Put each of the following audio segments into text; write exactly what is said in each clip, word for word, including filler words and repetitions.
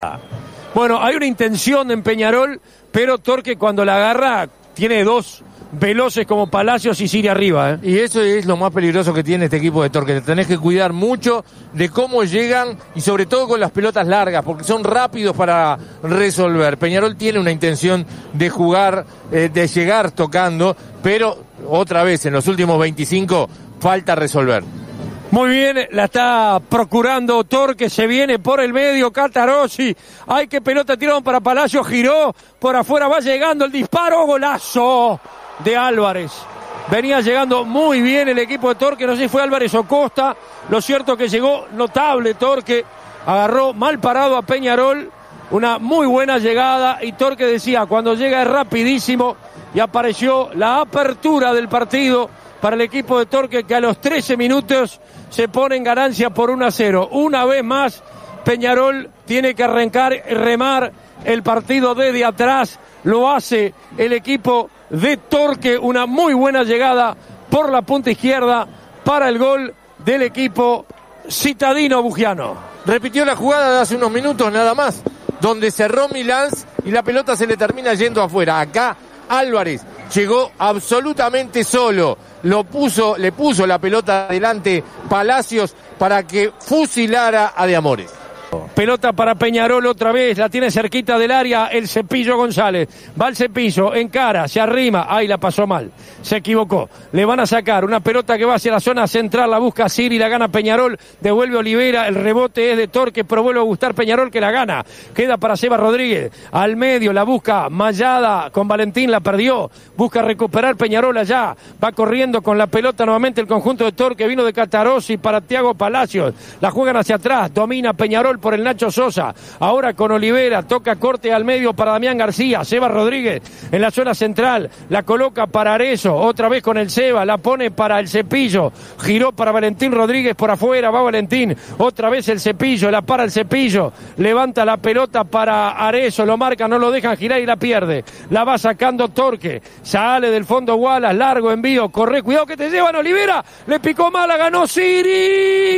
Bueno, hay una intención en Peñarol, pero Torque cuando la agarra tiene dos veloces como Palacios y Siri arriba, ¿eh? Y eso es lo más peligroso que tiene este equipo de Torque. Te tenés que cuidar mucho de cómo llegan y sobre todo con las pelotas largas, porque son rápidos para resolver. Peñarol tiene una intención de jugar, eh, de llegar tocando, pero otra vez en los últimos veinticinco falta resolver. Muy bien, la está procurando Torque, se viene por el medio, Catarossi, ay qué pelota tiraron para Palacio, giró, por afuera va llegando el disparo, golazo de Álvarez. Venía llegando muy bien el equipo de Torque, no sé si fue Álvarez o Costa, lo cierto que llegó notable Torque, agarró mal parado a Peñarol, una muy buena llegada y Torque decía, cuando llega es rapidísimo y apareció la apertura del partido para el equipo de Torque que a los trece minutos se pone en ganancia por uno a cero. Una vez más Peñarol tiene que arrancar y remar el partido desde atrás, lo hace el equipo de Torque, una muy buena llegada por la punta izquierda para el gol del equipo citadino bugiano. Repitió la jugada de hace unos minutos nada más, donde cerró Milán y la pelota se le termina yendo afuera. Acá Álvarez llegó absolutamente solo, lo puso, le puso la pelota adelante Palacios para que fusilara a De Amores. Pelota para Peñarol otra vez, la tiene cerquita del área el Cepillo González, va el Cepillo, encara, se arrima, ay la pasó mal, se equivocó, le van a sacar una pelota que va hacia la zona central, la busca Siri, la gana Peñarol, devuelve Olivera, el rebote es de Torque, pero vuelve a gustar Peñarol que la gana, queda para Seba Rodríguez, al medio la busca Mayada con Valentín, la perdió, busca recuperar Peñarol allá, va corriendo con la pelota nuevamente el conjunto de Torque, vino de Catarossi para Thiago Palacios, la juegan hacia atrás, domina Peñarol por el Nacho Sosa, ahora con Olivera, toca corte al medio para Damián García, Seba Rodríguez en la zona central, la coloca para Arezzo, otra vez con el Seba, la pone para el Cepillo, giró para Valentín Rodríguez por afuera, va Valentín, otra vez el Cepillo, la para el Cepillo, levanta la pelota para Arezzo, lo marca, no lo dejan girar y la pierde, la va sacando Torque, sale del fondo Wallace, largo envío, corre, cuidado que te llevan Olivera, le picó mal, la ganó Siri,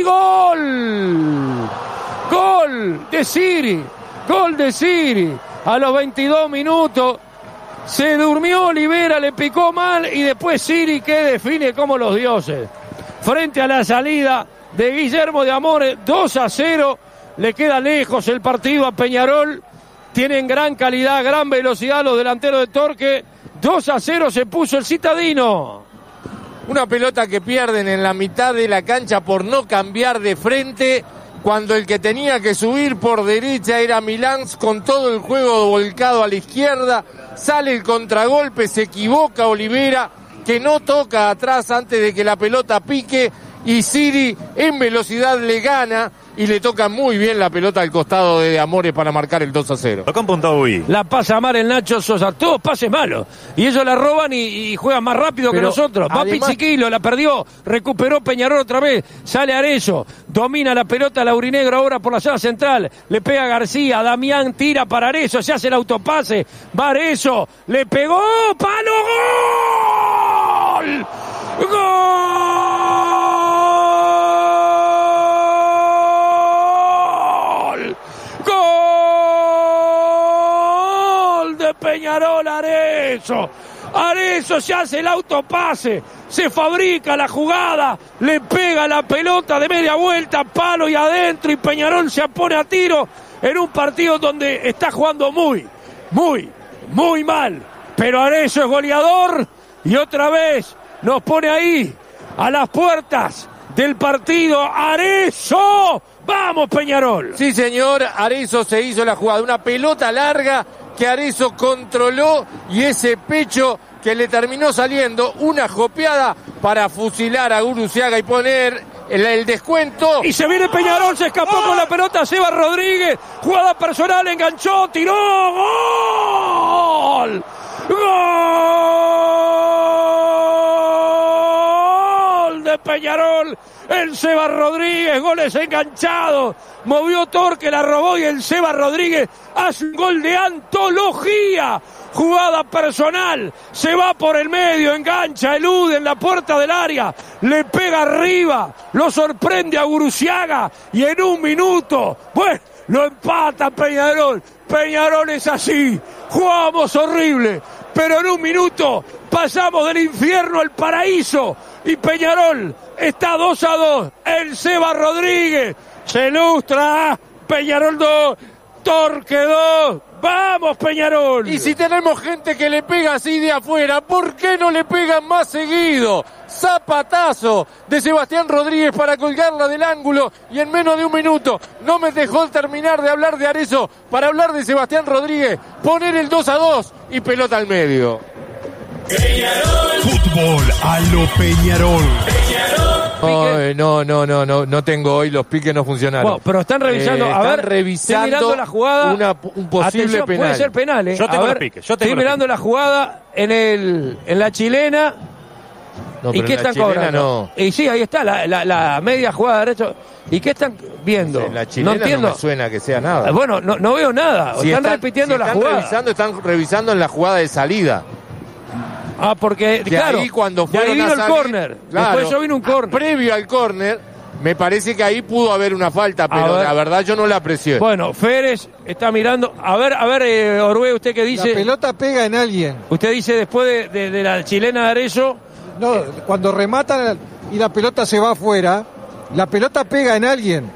gol. Gol de Siri, gol de Siri, a los veintidós minutos, se durmió Olivera, le picó mal y después Siri que define como los dioses. Frente a la salida de Guillermo de Amores, dos a cero, le queda lejos el partido a Peñarol, tienen gran calidad, gran velocidad los delanteros de Torque, dos a cero se puso el citadino. Una pelota que pierden en la mitad de la cancha por no cambiar de frente, cuando el que tenía que subir por derecha era Milán, con todo el juego volcado a la izquierda, sale el contragolpe, se equivoca Olivera, que no toca atrás antes de que la pelota pique, y Siri en velocidad le gana, y le toca muy bien la pelota al costado de Amores para marcar el dos a cero. La pasa mal el Nacho Sosa, todos pases malos, y ellos la roban y, y juegan más rápido Pero que nosotros. Va además... Pizziquilo, la perdió, recuperó Peñarol otra vez, sale Arezzo, domina la pelota Laurinegro ahora por la zona central, le pega a García, Damián tira para Arezzo, se hace el autopase, va Arezzo, le pegó, palo, gol, gol. Peñarol, Arezzo, Arezzo se hace el autopase, se fabrica la jugada, le pega la pelota de media vuelta, palo y adentro, y Peñarol se pone a tiro en un partido donde está jugando muy, muy, muy mal, pero Arezzo es goleador y otra vez nos pone ahí a las puertas del partido. Arezzo, vamos Peñarol. Sí señor, Arezzo se hizo la jugada, una pelota larga que Arezzo controló y ese pecho que le terminó saliendo, una jopeada para fusilar a Guruziaga y poner el, el descuento. Y se viene Peñarol, se escapó ¡Oh! Con la pelota Seba Rodríguez, jugada personal, enganchó, tiró, gol, gol de Peñarol. El Seba Rodríguez, goles enganchados, movió Torque, la robó y el Seba Rodríguez hace un gol de antología, jugada personal, se va por el medio, engancha, elude en la puerta del área, le pega arriba, lo sorprende a Guruziaga y en un minuto, bueno, lo empata Peñarol. Peñarol es así, jugamos horrible, pero en un minuto pasamos del infierno al paraíso y Peñarol está dos a dos. El Seba Rodríguez se ilustra, Peñarol dos, Torque dos. ¡Vamos, Peñarol! Y si tenemos gente que le pega así de afuera, ¿por qué no le pegan más seguido? Zapatazo de Sebastián Rodríguez para colgarla del ángulo y en menos de un minuto no me dejó terminar de hablar de Arezzo para hablar de Sebastián Rodríguez, poner el dos a dos y pelota al medio. Peñarol. Fútbol a lo Peñarol. Peñarol. Ay, no, no, no, no, no tengo hoy, los piques no funcionaron. Bueno, pero están revisando, eh, a están ver, revisando estoy mirando la jugada. Una, un posible Atención, penal. Puede ser penal, ¿eh? Yo tengo a ver, los piques, yo tengo estoy los mirando piques. la jugada en el en la chilena. No, ¿Y pero qué en la están chilena cobrando? no. Y sí, ahí está, la, la, la media jugada de derecho. ¿Y qué están viendo? En la chilena no entiendo. no me suena que sea nada. Bueno, no, no veo nada. Si están, repitiendo si la están jugada. Revisando, están revisando en la jugada de salida. Ah, porque, De claro, ahí cuando de ahí fueron vino a el salir, córner. claro, Después yo vino un córner. Previo al córner, me parece que ahí pudo haber una falta, pero ver. la verdad yo no la aprecié. Bueno, Férez está mirando. A ver, a ver, eh, Orue, ¿usted qué dice? La pelota pega en alguien. Usted dice después de, de, de la chilena de Arezzo. No, cuando rematan y la pelota se va afuera, la pelota pega en alguien.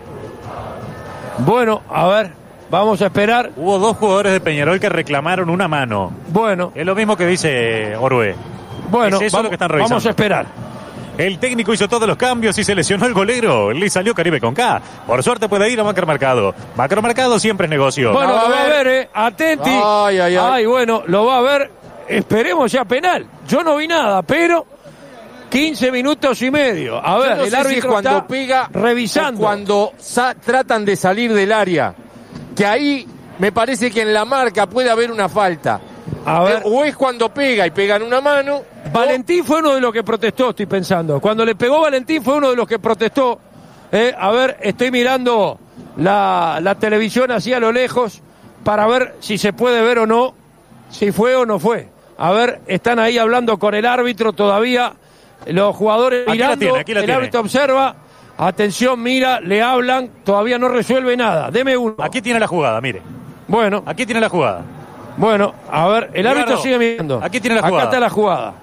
Bueno, a ver, vamos a esperar. Hubo dos jugadores de Peñarol que reclamaron una mano. Bueno, Es lo mismo que dice Orue. bueno, Es eso vamos, lo que están revisando. vamos a esperar. El técnico hizo todos los cambios y se lesionó el golero. Le salió Caribe con K. Por suerte puede ir a Macromercado. Macromercado siempre es negocio. Bueno, La va lo a va a ver. ver, eh. Atenti. Ay, ay, ay. bueno, lo va a ver. Esperemos ya penal. Yo no vi nada, pero quince minutos y medio. A ver, Yo no el sé si es árbitro cuando está pega revisando. o cuando sa- tratan de salir del área. Que ahí me parece que en la marca puede haber una falta. A ver, Eh, O es cuando pega y pegan una mano. Valentín fue uno de los que protestó, estoy pensando. Cuando le pegó Valentín fue uno de los que protestó. Eh, a ver, estoy mirando la, la televisión así a lo lejos para ver si se puede ver o no, si fue o no fue. A ver, están ahí hablando con el árbitro todavía, los jugadores Aquí la mirando, tiene, aquí la el tiene. árbitro observa, atención, mira, le hablan, todavía no resuelve nada. Deme uno. Aquí tiene la jugada, mire. Bueno, Aquí tiene la jugada. bueno, a ver, el árbitro Ricardo, sigue mirando. aquí tiene la Acá jugada. está la jugada.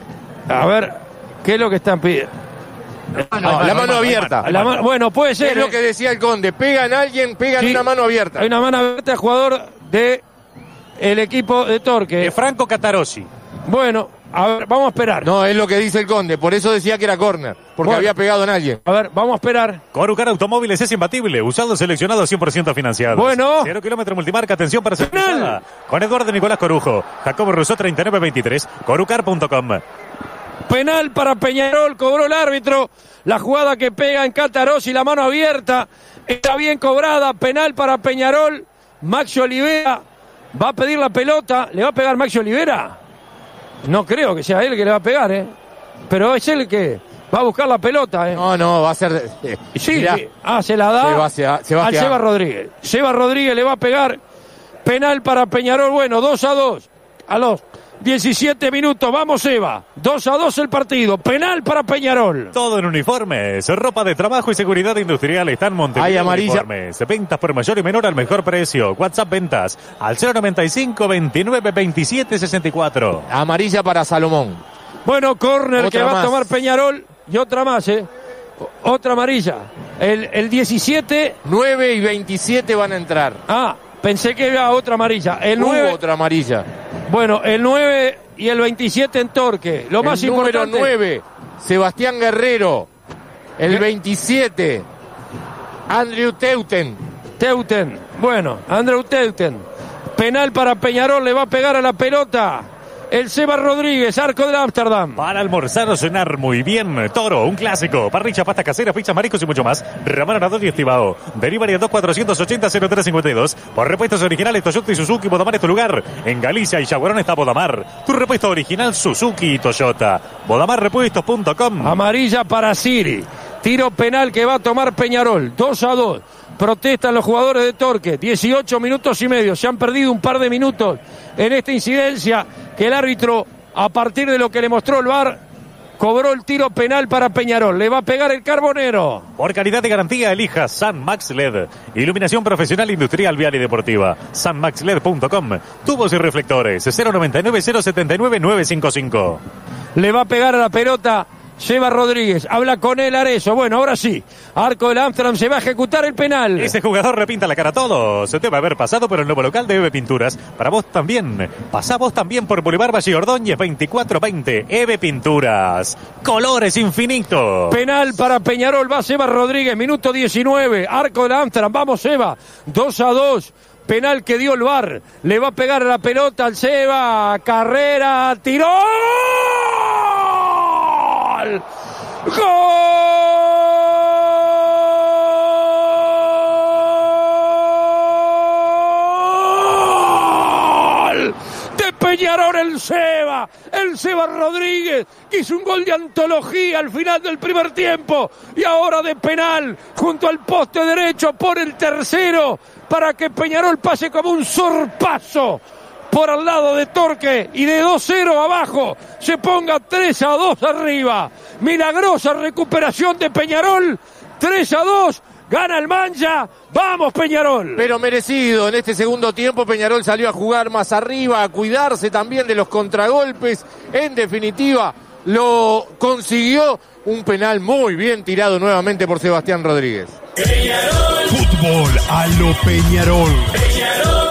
A ver, ¿qué es lo que están pidiendo? No, la mano abierta. La mano- bueno, puede ser. Es lo eh. que decía el Conde. Pega en alguien, pega en Sí, una mano abierta. Hay una mano abierta al jugador de el equipo de Torque. De Franco Catarossi. Bueno, a ver, vamos a esperar. No, es lo que dice el Conde. Por eso decía que era córner. Porque Bueno. había pegado en alguien. A ver, vamos a esperar. Corucar Automóviles es imbatible. Usado seleccionado cien por ciento financiado. Bueno. Cero kilómetro multimarca. Atención para ser Penal. pisada. Con Eduardo Nicolás Corujo. Jacobo Rousseau treinta y nueve veintitrés. Corucar punto com. Penal para Peñarol, cobró el árbitro. La jugada que pega en Catarós y la mano abierta. Está bien cobrada. Penal para Peñarol. Maxi Olivera va a pedir la pelota. ¿Le va a pegar Maxi Olivera? No creo que sea él que le va a pegar, ¿eh? Pero es él el que va a buscar la pelota, ¿eh? No, no, va a ser. eh, Sí, mirá. sí. Ah, se la da Sebastián- Sebastián. al Seba Rodríguez. Seba Rodríguez le va a pegar. Penal para Peñarol. Bueno, dos a dos. A los diecisiete minutos. Vamos, Seba. dos a dos el partido. Penal para Peñarol. Todo en uniformes, ropa de trabajo y seguridad industrial. Están en Montevideo. Hay amarilla. Uniformes. Ventas por mayor y menor al mejor precio. WhatsApp ventas al cero noventa y cinco veintinueve veintisiete sesenta y cuatro. Amarilla para Salomón. Bueno, córner que Otra va a más. tomar Peñarol. Y otra más, ¿eh? O- Otra amarilla. El, el diecisiete. nueve y veintisiete van a entrar. Ah, pensé que había otra amarilla. El Hubo nueve. otra amarilla. Bueno, el nueve y el veintisiete en Torque. Lo más el número importante. nueve, Sebastián Guerrero. El ¿Qué? veintisiete, Andrew Teuten. Teuten, bueno, Andrew Teuten. Penal para Peñarol, le va a pegar a la pelota. El Seba Rodríguez, arco del Ámsterdam. Para almorzar o cenar muy bien. Toro, un clásico. Parrilla, pasta casera, pizzas, mariscos y mucho más. Ramón Arador y Estibao. Delivery a dos cuatrocientos ochenta cero tres cincuenta y dos. Por repuestos originales Toyota y Suzuki, Bodamar es tu lugar. En Galicia y Yaguarón está Bodamar. Tu repuesto original Suzuki y Toyota. bodamar repuestos punto com. Amarilla para Siri. Tiro penal que va a tomar Peñarol. dos a dos. Protestan los jugadores de Torque. dieciocho minutos y medio. Se han perdido un par de minutos en esta incidencia que el árbitro, a partir de lo que le mostró el V A R, Cobró el tiro penal para Peñarol. Le va a pegar el Carbonero. Por calidad de garantía, elija San Max L E D. Iluminación profesional, industrial, vial y deportiva. san max led punto com. Tubos y reflectores. cero noventa y nueve, cero setenta y nueve, nueve cincuenta y cinco. Le va a pegar a la pelota Seba Rodríguez. Habla con él Arezo. Bueno, ahora sí. Arco del Amsterdam, se va a ejecutar el penal. Ese jugador repinta la cara a todos. Se debe haber pasado por el nuevo local de Eve Pinturas. Para vos también. Pasá vos también por Boulevard Valle Ordóñez veinticuatro veinte. Eve Pinturas. Colores infinitos. Penal para Peñarol. Va Seba Rodríguez. Minuto diecinueve. Arco del Amsterdam. Vamos, Seba. dos a dos. Penal que dio el V A R. Le va a pegar la pelota al Seba. Carrera. Tiró. ¡Gol! De Peñarol el Seba, el Seba Rodríguez, que hizo un gol de antología al final del primer tiempo y ahora de penal junto al poste derecho por el tercero para que Peñarol pase como un sorpaso por al lado de Torque y de dos cero abajo se ponga tres a dos arriba. Milagrosa recuperación de Peñarol, tres a dos, gana el Mancha. ¡Vamos, Peñarol! Pero merecido, en este segundo tiempo Peñarol salió a jugar más arriba, a cuidarse también de los contragolpes. En definitiva, lo consiguió, un penal muy bien tirado nuevamente por Sebastián Rodríguez. Fútbol a lo Peñarol. Peñarol.